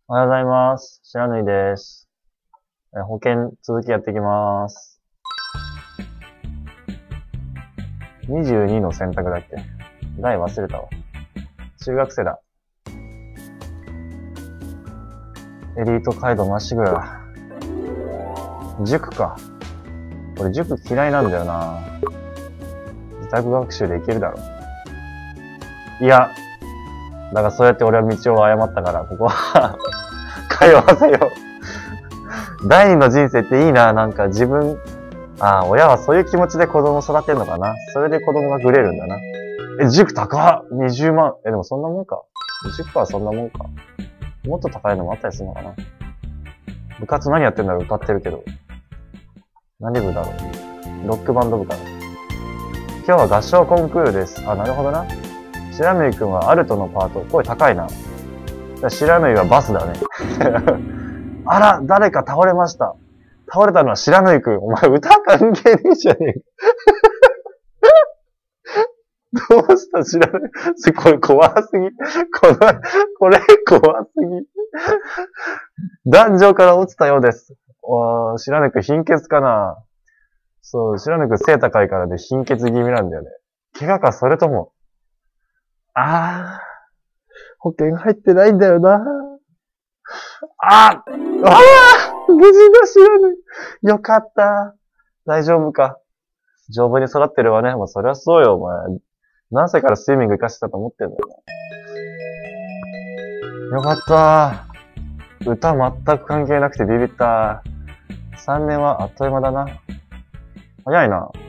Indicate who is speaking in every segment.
Speaker 1: おはようございます。白縫です。保険続きやっていきます。22の選択だっけ？題忘れたわ。中学生だ。エリート街道まっしぐら。塾か。俺塾嫌いなんだよな。自宅学習でいけるだろ。いや、だからそうやって俺は道を誤ったから、ここは通わせよう。第二の人生っていいな、なんか自分、親はそういう気持ちで子供を育てるのかな。それで子供がグレるんだな。塾高っ !20 万。でもそんなもんか。塾はそんなもんか。もっと高いのもあったりするのかな。部活何やってんだろう？歌ってるけど。何部だろう？ロックバンド部かな。今日は合唱コンクールです。なるほどな。白縫くんはアルトのパート。声高いな。白縫はバスだね。あら、誰か倒れました。倒れたのは白縫くん。お前歌関係ねえじゃねえか。どうした白縫。これ怖すぎ。これ怖すぎ。壇上から落ちたようです。白縫くん貧血かな。そう、白縫くん背高いからで貧血気味なんだよね。怪我か、それとも。保険入ってないんだよな。無事だ、知らない。よかった。大丈夫か。丈夫に育ってるわね。もうそりゃそうよ、お前。何歳からスイミング行かしてたと思ってんだよな。よかった。歌全く関係なくてビビった。3年はあっという間だな。早いな。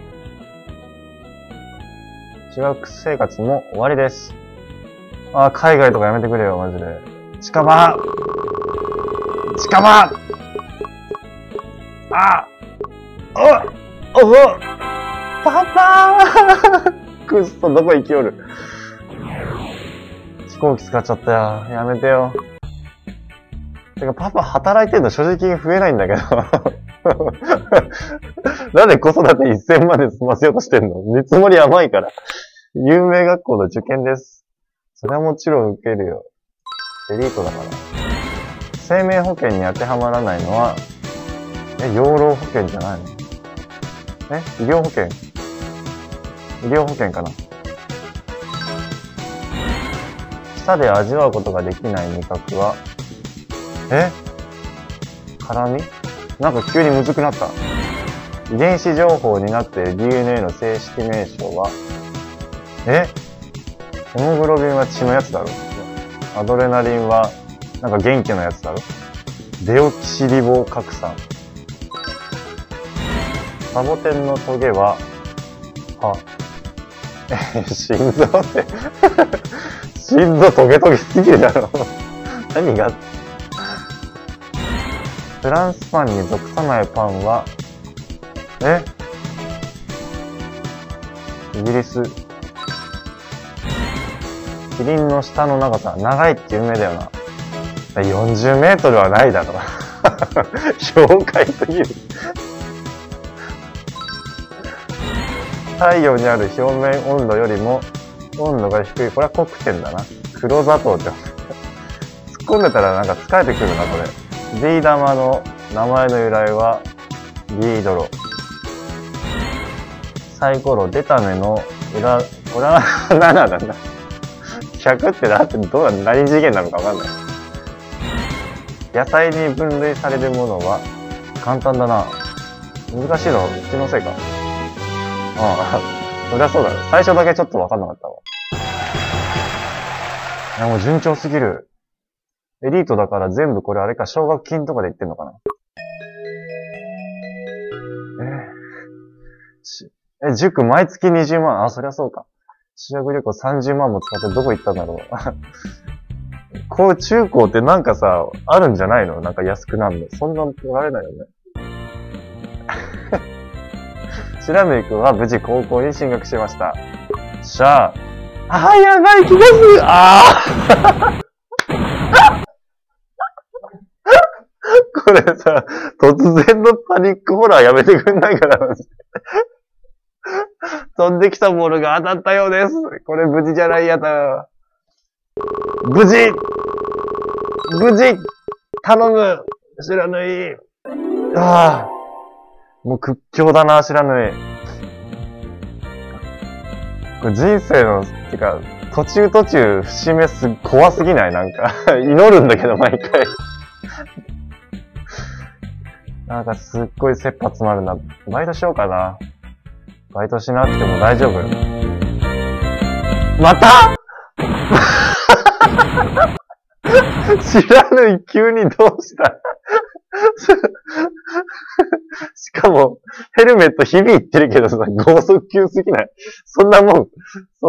Speaker 1: 中学生活も終わりです。海外とかやめてくれよ、マジで。近場パパーくっそ、どこ行きよる。飛行機使っちゃったよ。やめてよ。てか、パパ働いてんの所持金増えないんだけど。なんで子育て1000万で済ませようとしてんの？見積もり甘いから。有名学校の受験です。それはもちろん受けるよ。エリートだから。生命保険に当てはまらないのは、養老保険じゃないの？医療保険？医療保険かな。舌で味わうことができない味覚は、辛み？なんか急にむずくなった。遺伝子情報になっている DNA の正式名称は、ヘモグロビンは血のやつだろ。アドレナリンは、なんか元気のやつだろ。デオキシリボ核酸。サボテンのトゲは、心臓って、心臓トゲトゲすぎるだろ。何が？フランスパンに属さないパンは、イギリス。キリンの舌の長さ、長いって有名だよな。40メートルはないだろ。氷解すぎる。太陽にある表面温度よりも温度が低い。これは黒点だな。黒砂糖って。突っ込んでたらなんか疲れてくるな、これ。ビー玉の名前の由来は、ビードロ。サイコロ、出た目の裏、これは7だな。100ってだってどうな、何次元なのかわかんない。野菜に分類されるものは、簡単だな。難しいの、うちのせいか。そりゃそうだよ。最初だけちょっとわかんなかったわ。いや、もう順調すぎる。エリートだから全部これあれか、奨学金とかで言ってんのかな。塾毎月20万。そりゃそうか。修学旅行30万も使ってどこ行ったんだろう。こう中高ってなんかさ、あるんじゃないの？なんか安くなるの。そんなの取られないよね。白縫くんは無事高校に進学しました。やばい気がする。これさ、突然のパニックホラーやめてくんないから。飛んできたボールが当たったようです。これ無事じゃないやだ。無事頼む知らぬい。ああ。もう屈強だな、知らぬい。これ人生の、てか、途中節目怖すぎないなんか。祈るんだけど、毎回。なんかすっごい切羽詰まるな。バイトしようかな。バイトしなくても大丈夫。また知らぬい、急にどうしたしかも、ヘルメット響いてるけどさ、剛速球すぎない？そんなもん。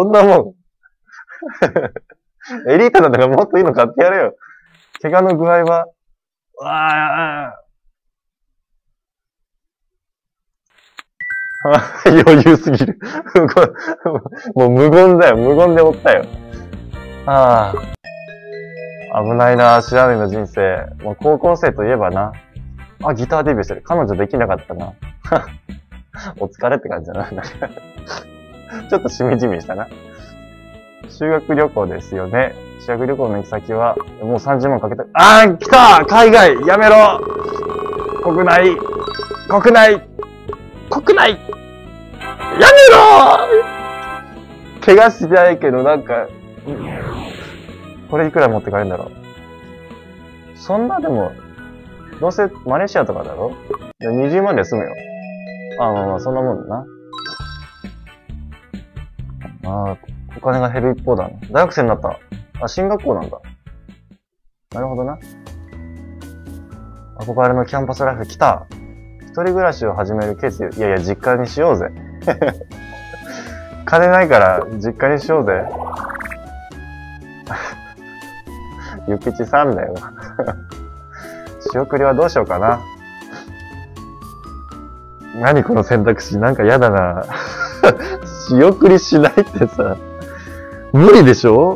Speaker 1: エリートなんだからもっといいの買ってやれよ。怪我の具合は、余裕すぎる。もう無言だよ。無言でおったよ。危ないな、知らないの人生。もう高校生といえばな。ギターデビューしてる。彼女できなかったな。お疲れって感じだな。ちょっとしみじみしたな。修学旅行ですよね。修学旅行の行き先は、もう30万かけた。来た海外やめろ国内やめろ怪我しないけど、なんか、これいくら持って帰るんだろう。そんなでも、どうせマレーシアとかだろ？ 20 万で済むよ。まあ、そんなもんだな。お金が減る一方だな。大学生になった。進学校なんだ。なるほどな。憧れのキャンパスライフ来た。一人暮らしを始める決意。いやいや、実家にしようぜ。金ないから実家にしようぜ。ゆきちさんだよ。仕送りはどうしようかな。何この選択肢、なんかやだな。仕送りしないってさ、無理でしょ？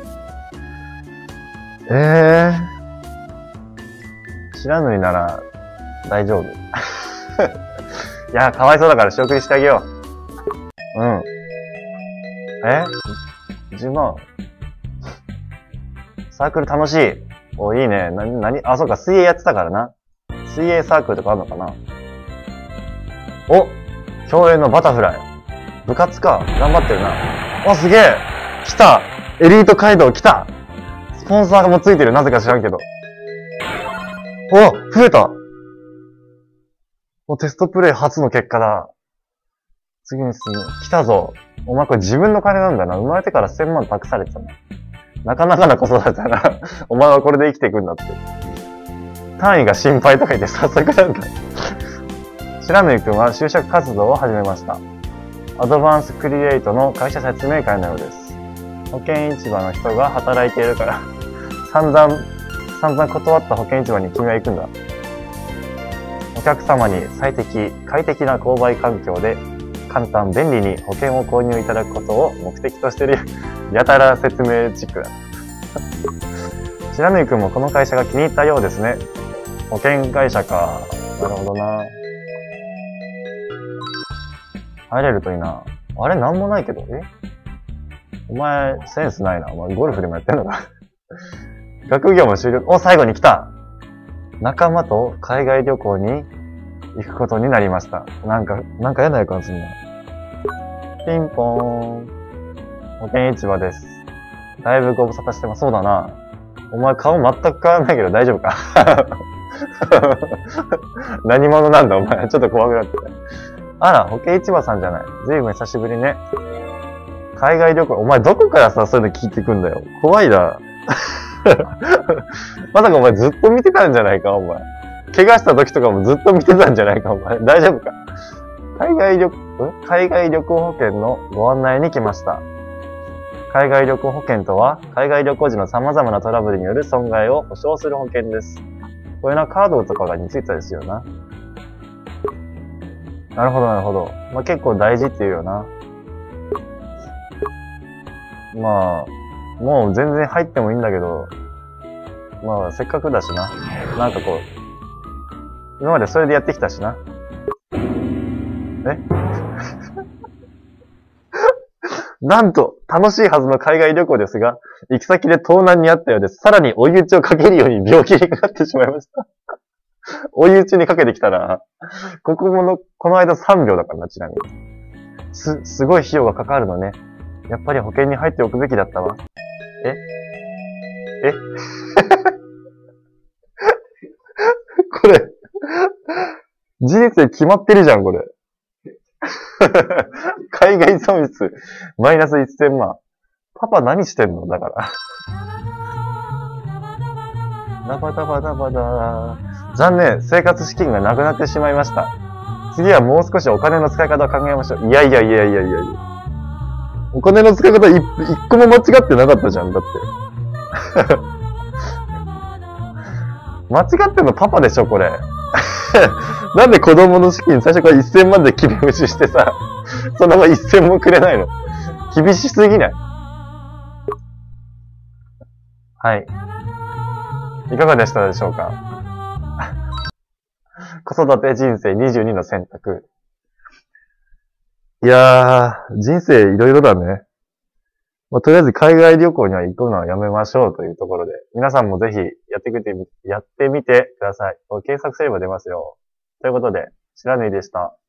Speaker 1: 知らぬいなら大丈夫。いや、かわいそうだから仕送りしてあげよう。10万。サークル楽しい。いいね。そうか、水泳やってたからな。水泳サークルとかあるのかな？競泳のバタフライ。部活か。頑張ってるな。すげえ！来た！エリート街道来た！スポンサーもついてる。なぜか知らんけど。増えた！テストプレイ初の結果だ。次に進む。来たぞ。お前これ自分の金なんだな。生まれてから1000万託されてたな。なかなかな子育てだな。お前はこれで生きていくんだって。単位が心配とか言って早速なんだ。白縫くんは就職活動を始めました。アドバンスクリエイトの会社説明会のようです。保険市場の人が働いているから、散々断った保険市場に君は行くんだ。お客様に最適、快適な購買環境で簡単、便利に保険を購入いただくことを目的としているやたら説明チックだ。白縫くんもこの会社が気に入ったようですね。保険会社か。なるほどな。入れるといいな。あれなんもないけど、お前、センスないな。お前、ゴルフでもやってんのか。学業も終了。最後に来た！仲間と海外旅行に行くことになりました。なんか嫌な予感するな。ピンポーン。保険市場です。だいぶご無沙汰してます。そうだな。お前顔全く変わらないけど大丈夫か？何者なんだお前。ちょっと怖くなって。あら、保険市場さんじゃない。ずいぶん久しぶりね。海外旅行、お前どこからさ、そういうの聞いてくんだよ。怖いな。まさかお前ずっと見てたんじゃないか、お前。怪我した時とかもずっと見てたんじゃないか、お前。大丈夫か？海外旅行保険のご案内に来ました。海外旅行保険とは、海外旅行時の様々なトラブルによる損害を保証する保険です。これな、カードとかがについてたですよな。なるほど、なるほど。まあ、結構大事っていうよな。まあ、もう全然入ってもいいんだけど、まあ、せっかくだしな。なんかこう、今までそれでやってきたしな。なんと、 楽しいはずの海外旅行ですが、行き先で盗難にあったようです。さらに追い打ちをかけるように病気にかかってしまいました。追い打ちにかけてきたら、この間3秒だからな、ちなみに。すごい費用がかかるのね。やっぱり保険に入っておくべきだったわ。えこれ、人生決まってるじゃん、これ。海外損失、マイナス1000万。パパ何してんのだから。ダバダバダバダー。残念、生活資金がなくなってしまいました。次はもう少しお金の使い方を考えましょう。いや。お金の使い方一個も間違ってなかったじゃん、だって。間違ってんのパパでしょ、これ。なんで子供の資金最初から1000万で決め打ちしてさ、そのまま1000もくれないの？厳しすぎない？はい。いかがでしたでしょうか？子育て人生22の選択。いやー、人生いろいろだね。まあ、とりあえず海外旅行には行くのはやめましょうというところで、皆さんもぜひやってみてください。検索すれば出ますよ。ということで、知らぬいでした。